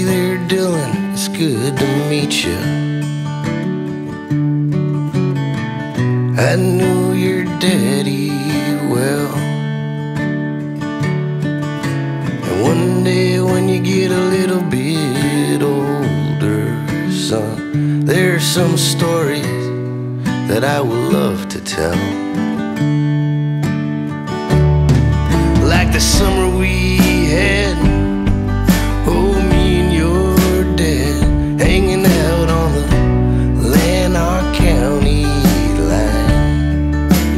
there, Dillon, it's good to meet you. I knew your daddy well, and one day when you get a little bit older, son, there's some stories that I would love to tell. Like the summer we had, oh, me and your dad hanging out on the Lanark County line.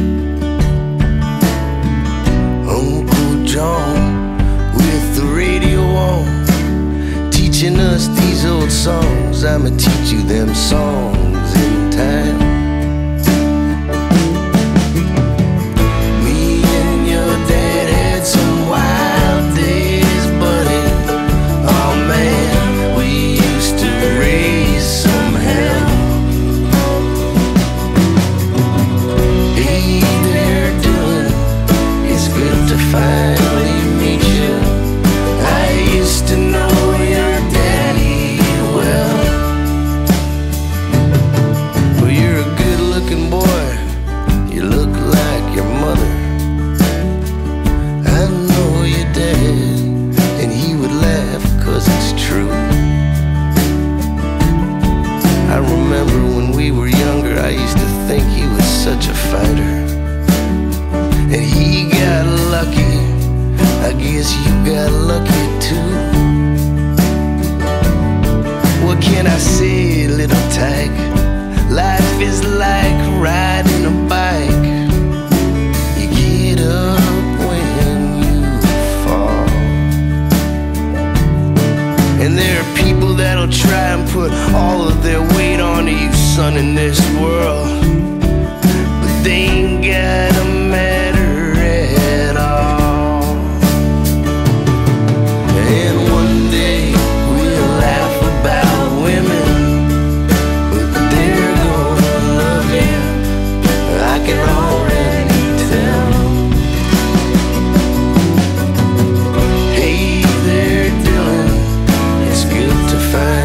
Uncle John with the radio on, teaching us these old songs. I'ma teach you them songs in time. Finally meet you. I used to know your daddy well. Well, you're a good-looking boy. You look like your mother. I know your dad, and he would laugh 'cause it's true. I remember when we were younger, I used to think he was such a fighter, and he got lucky. I guess you got lucky too. What can I say, little tyke? Life is like riding a bike. You get up when you fall, and there are people that'll try and put all of their weight onto you, son, in this world, but they ain't got a matter at all. And one day we'll laugh about women, but they're gonna love you, I can already tell. Hey there, Dillon, it's good to find